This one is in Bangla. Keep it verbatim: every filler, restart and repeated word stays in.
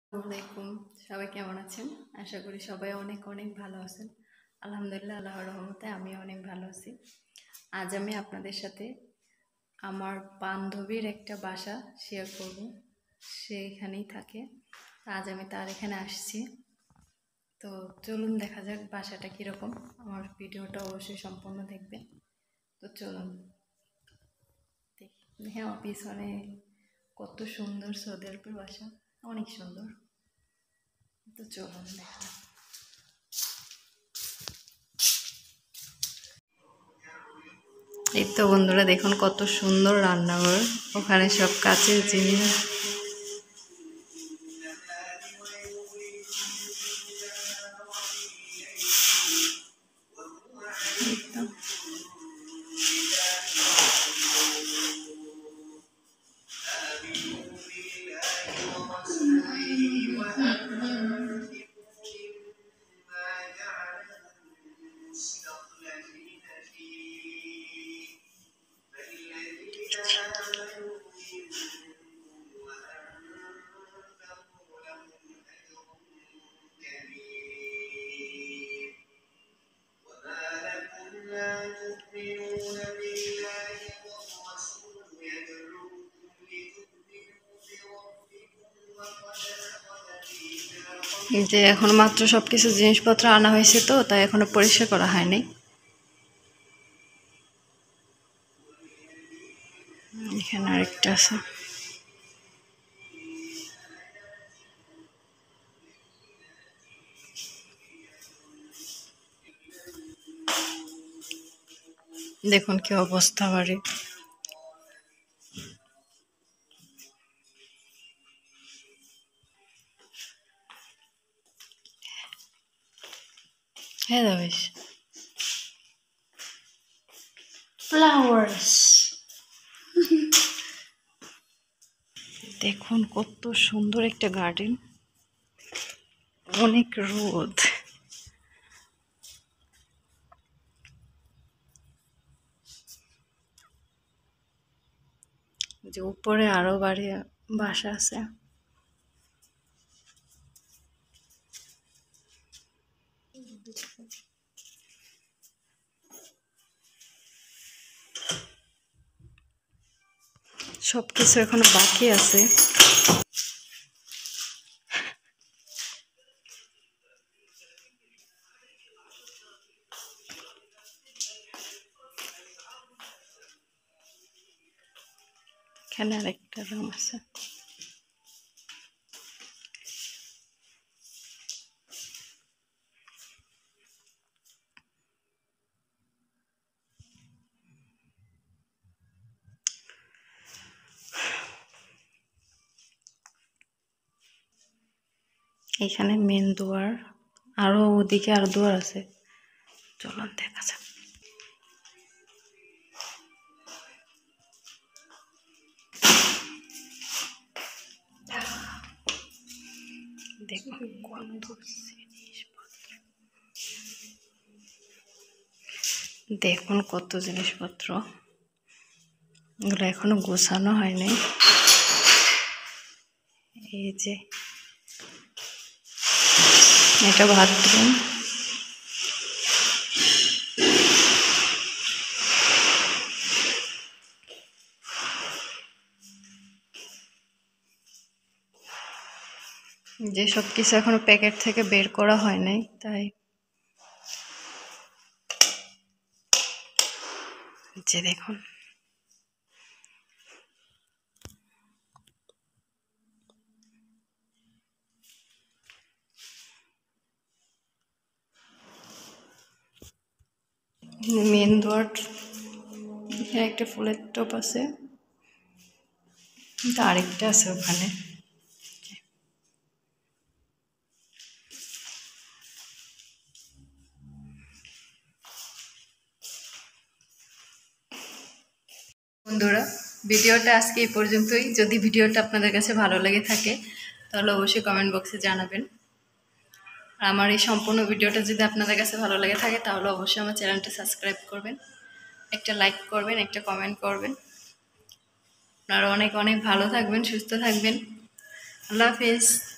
আসসালামাইকুম, সবাই কেমন আছেন? আশা করি সবাই অনেক অনেক ভালো আছেন। আলহামদুলিল্লাহ, আল্লাহর রহমতে আমি অনেক ভালো আছি। আজ আমি আপনাদের সাথে আমার বান্ধবীর একটা বাসা শেয়ার করব। সে এখানেই থাকে। আজ আমি তার এখানে আসছি। তো চলুন দেখা যাক বাসাটা কীরকম। আমার ভিডিওটা অবশ্যই সম্পূর্ণ দেখবেন। তো চলুন দেখি। দেখে আমার পিছনে কত সুন্দর সৌদি আরবের বাসা, অনেক সুন্দর। তো চলুন দেখা। এই তো বন্ধুরা দেখুন কত সুন্দর রান্নাঘর, ওখানে সব কাচের জিনিস। এই যে এখন মাত্র সব কিছু জিনিসপত্র আনা হয়েছে, তো তাই এখনো পরিষ্কার করা হয়নি। এখানে আরেকটা আছে। দেখুন কি অবস্থা বাড়ি। হ্যাঁ রমেশ, ফ্লাওয়ার্স দেখুন কত সুন্দর একটা গার্ডেন, অনেক রোদ। যে উপরে আরো বাড়ি বাসা আছে। সবকিছু এখনো বাকি আছে। এখানে আরেকটা রুম আছে। এখানে মেন দুয়ার, আরো ওদিকে আরো দুয়ার আছে। চলুন দেখা যাক। দেখুন কত জিনিসপত্র, দেখুন কত জিনিসপত্র, এগুলো এখনো গোছানো হয়নি। এই যে এটা বাথরুম, যে সব কিছু এখনো প্যাকেট থেকে বের করা হয় নাই, তাই যে দেখুন মেন দুয়ার। এখানে একটা ফুলের টপ আছে, আরেকটা আছে ওখানে। বন্ধুরা, ভিডিওটা আজকে এই পর্যন্তই। যদি ভিডিওটা আপনাদের কাছে ভালো লেগে থাকে তাহলে অবশ্যই কমেন্ট বক্সে জানাবেন। আর আমার এই সম্পূর্ণ ভিডিওটা যদি আপনাদের কাছে ভালো লেগে থাকে তাহলে অবশ্যই আমার চ্যানেলটা সাবস্ক্রাইব করবেন, একটা লাইক করবেন, একটা কমেন্ট করবেন। আপনারা অনেক অনেক ভালো থাকবেন, সুস্থ থাকবেন। আল্লাহ হাফেজ।